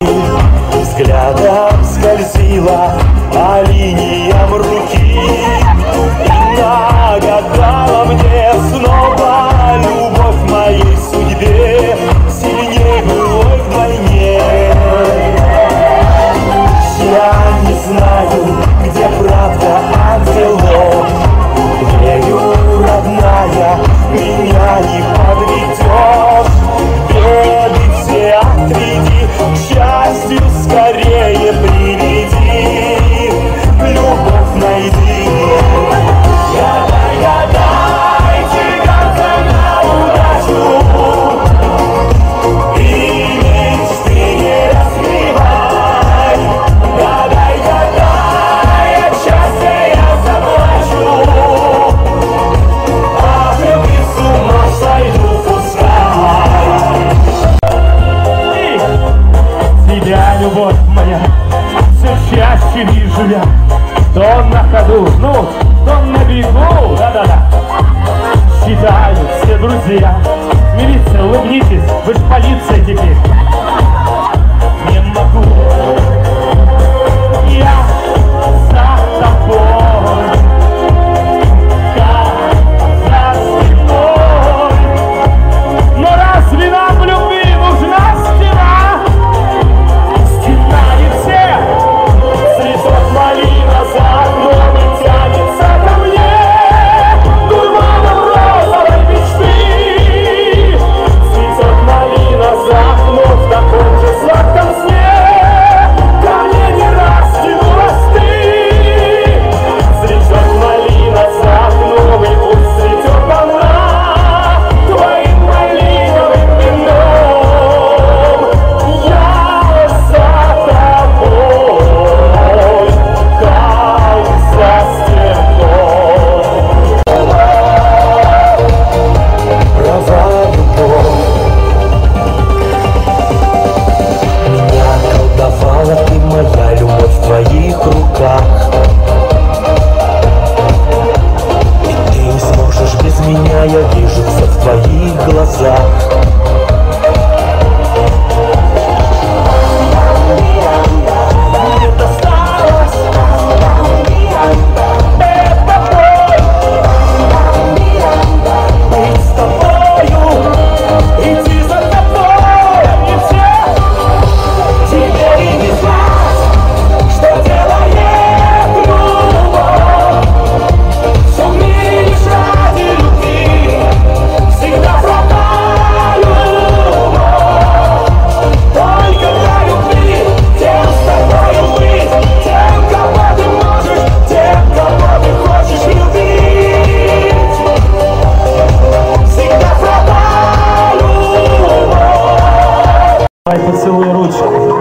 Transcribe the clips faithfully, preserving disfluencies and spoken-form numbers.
Взглядом скользила по линиям руки и нагадала мне снова любовь моей судьбе, сильнее былой вдвойне. Я не знаю, где правда, а где ложь. Верю, родная, меня не подведешь. Беды все отведи, к счастью скорее приведи, любовь найди. Гадай, гадай, цыганка на удачу, и мечты не разбивай. Гадай, гадай, от счастья я заплачу, а любви с ума сойду пускай. И тебя, любовь моя, все чаще вижу я. То на ходу, ну, то на бегу, да-да-да. Считают все друзья. Милиция, улыбнитесь, вы ж полиция теперь. Не могу я за тобой, как за стеной. Но разве нам в любви нужна стена? Стена и все, цветет малина за окном и тянется ко мне дурманом розовой мечты. Цветет малина за окном в таком же сладком сне, ко мне не растянулась ты. Цветет малина за окном и пусть цветет она твоим малиновым вином. Я за тобой, как за стеной. Права любовь меня колдовала, ты моя любовь в твоих руках. И ты не сможешь без меня, я вижу все в твоих глазах. Мне досталось это боль, быть с тобою, идти за тобой, не все. Тебе и не знать, что делает любовь. Все в мире лишь ради любви, всегда про любовь. Только для любви, тем с тобою быть, тем, кого ты можешь, тем, кого ты хочешь любить. Всегда про любовь. Давай поцелуй ручку.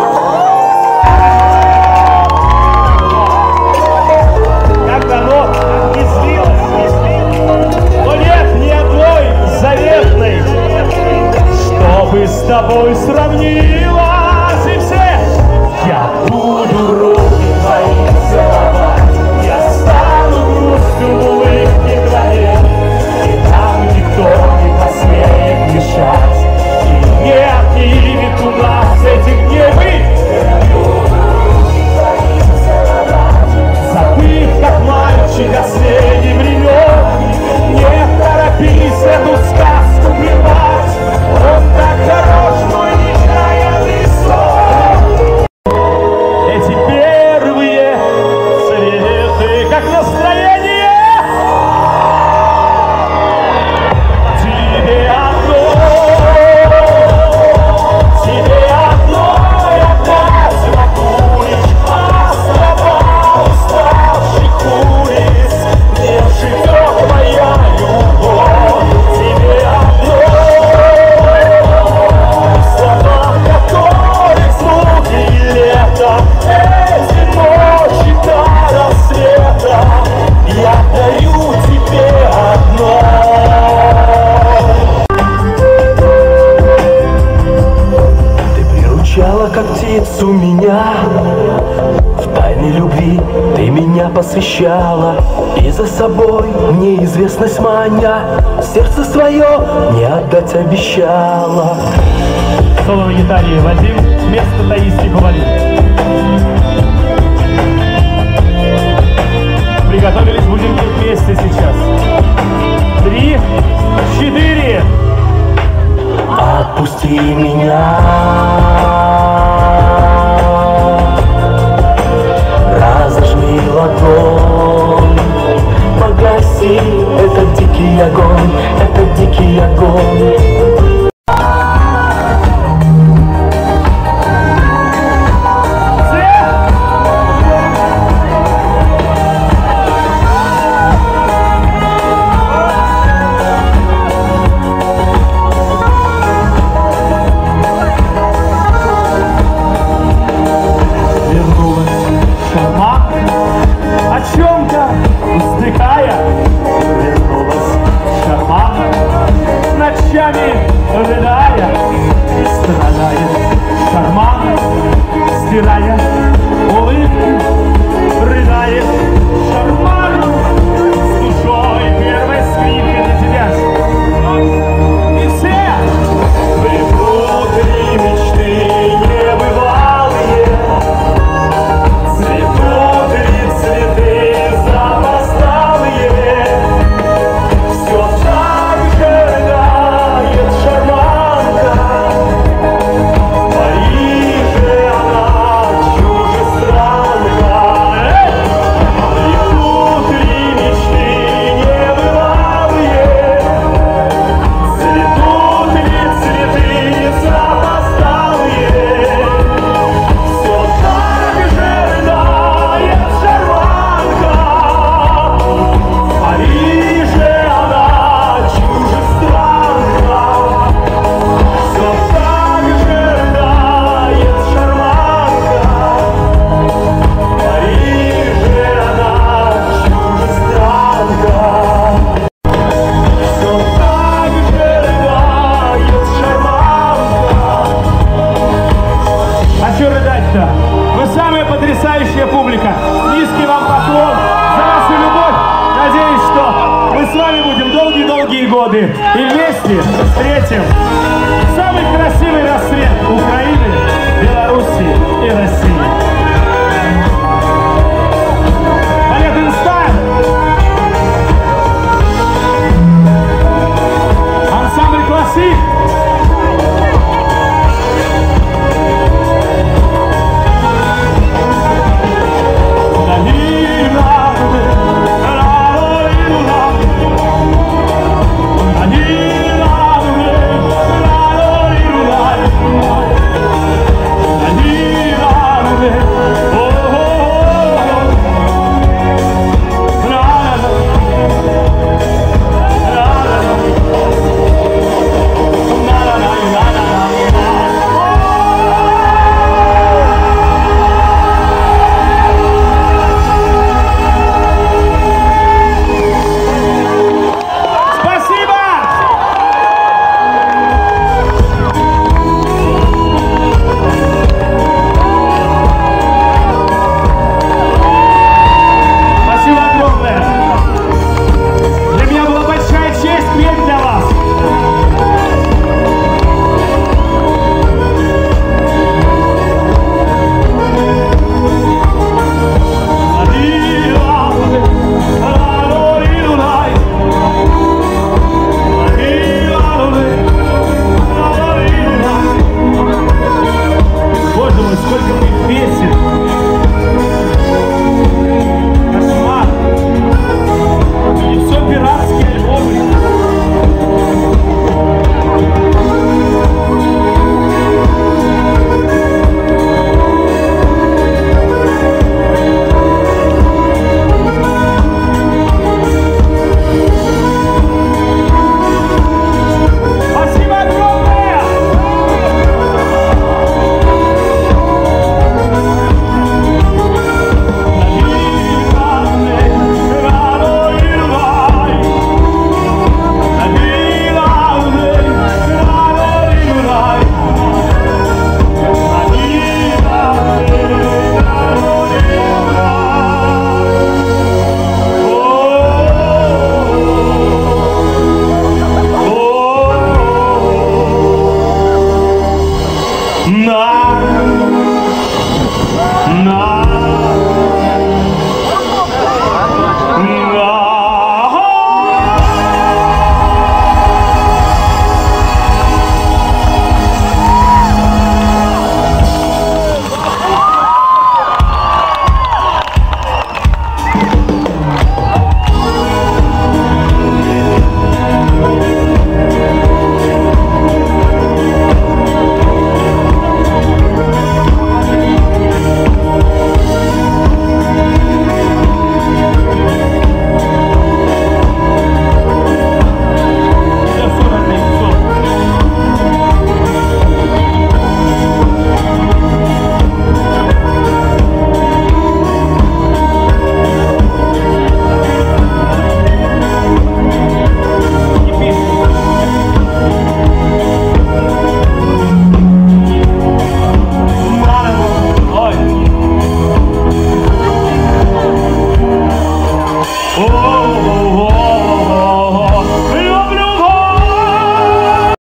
Как дано, не слилось, не слилось, но нет ни одной заветной, чтобы с тобой сравнилась. И все, я буду руки твои целовать, я стану грустью в улыбке твоей, и там никто не посмеет мешать. И не отнимет у нас этих дней. Забыв, как мальчик осенний времен, не торопись эту сказку прервать. Он так хорош, мой нечаянный сон. Эти первые цветы, как настроение. Тебе одной, тебе одной опять на курить, острова уставших куриц, где живет моя любовь. Тебе одной, слова которых звуки и лето, эти ночи до рассвета я дарю тебе одной. Приручала, как птицу, меня в тайной любви, ты меня посвящала, и за собой неизвестность маня, сердце свое не отдать обещала. Соло на гитаре Вадим, место таит. стирая